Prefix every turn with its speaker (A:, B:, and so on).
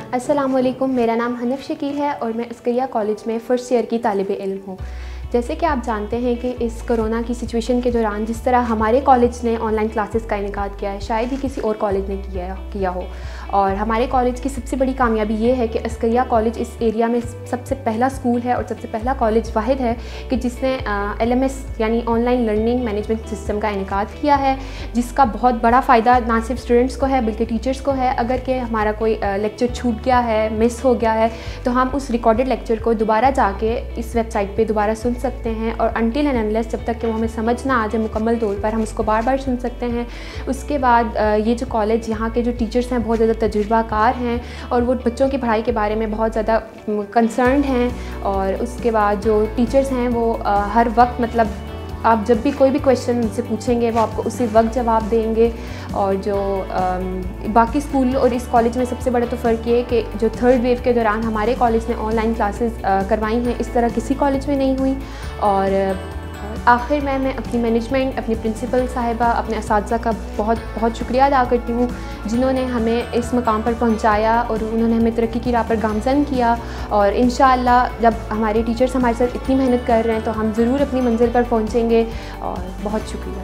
A: अस्सलाम वालेकुम, मेरा नाम हनफ शकील है और मैं अस्करिया कॉलेज में फ़र्स्ट ईयर की तालिब इल्म हूँ। जैसे कि आप जानते हैं कि इस कोरोना की सिचुएशन के दौरान जिस तरह हमारे कॉलेज ने ऑनलाइन क्लासेस का इनेकाद किया है, शायद ही किसी और कॉलेज ने किया हो। और हमारे कॉलेज की सबसे बड़ी कामयाबी ये है कि अस्करिया कॉलेज इस एरिया में सबसे पहला स्कूल है और सबसे पहला कॉलेज वाहिद है कि जिसने LMS यानी ऑनलाइन लर्निंग मैनेजमेंट सिस्टम का इनेकाद किया है, जिसका बहुत बड़ा फ़ायदा ना सिर्फ स्टूडेंट्स को है बल्कि टीचर्स को है। अगर कि हमारा कोई लेक्चर छूट गया है, मिस हो गया है, तो हम उस रिकॉर्डेड लेक्चर को दोबारा जाके इस वेबसाइट पे दोबारा सुन सकते हैं और अनटिल एंड अनलेस जब तक कि वो हमें समझ ना आ जाए मुकम्मल तौर पर, हम उसको बार बार सुन सकते हैं। उसके बाद ये जो कॉलेज, यहाँ के जो टीचर्स हैं बहुत ज़्यादा तजुर्बाकार हैं और वो बच्चों की पढ़ाई के बारे में बहुत ज़्यादा कंसर्न्ड हैं। और उसके बाद जो टीचर्स हैं वो हर वक्त, मतलब आप जब भी कोई भी क्वेश्चन उनसे पूछेंगे वो आपको उसी वक्त जवाब देंगे। और जो बाकी स्कूल और इस कॉलेज में सबसे बड़ा तो फ़र्क ये है कि जो थर्ड वेव के दौरान हमारे कॉलेज ने ऑनलाइन क्लासेस करवाई हैं, इस तरह किसी कॉलेज में नहीं हुई। और आखिर में मैं अपनी मैनेजमेंट, अपनी प्रिंसिपल साहिबा, अपने असातिज़ा का बहुत बहुत शुक्रिया अदा करती हूँ जिन्होंने हमें इस मकाम पर पहुँचाया और उन्होंने हमें तरक्की की राह पर गामज़न किया। और इंशाअल्लाह जब हमारे टीचर्स हमारे साथ इतनी मेहनत कर रहे हैं तो हम ज़रूर अपनी मंज़िल पर पहुँचेंगे। और बहुत शुक्रिया।